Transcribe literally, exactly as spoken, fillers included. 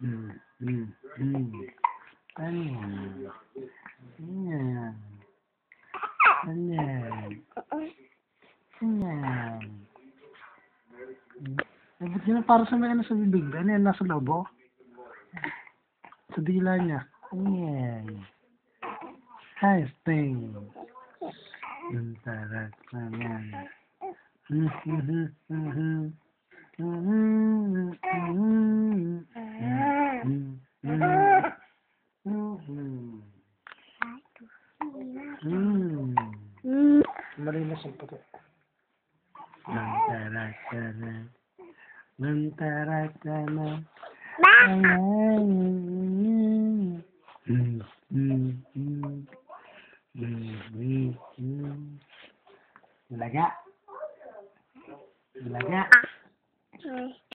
Hmm, hmm, hmm. Ano yan? Ano yan? Ano yan? Ano yan? Eh, ba't yun para sa may ano sa bibig? Ano yan? Nasa lobo? Sa dila niya. Ano yan? Hi, Sting. Ang tarat na yan. Hmm, hmm, hmm, hmm, hmm. Hmm, hmm, hmm, hmm. Hmm, hmm, hmm. Hmm. Malinis ang puti. Nantaratana. Nantaratana. Ay, ay, mm, mm, mm, mm, mm, mm. Laga. Laga.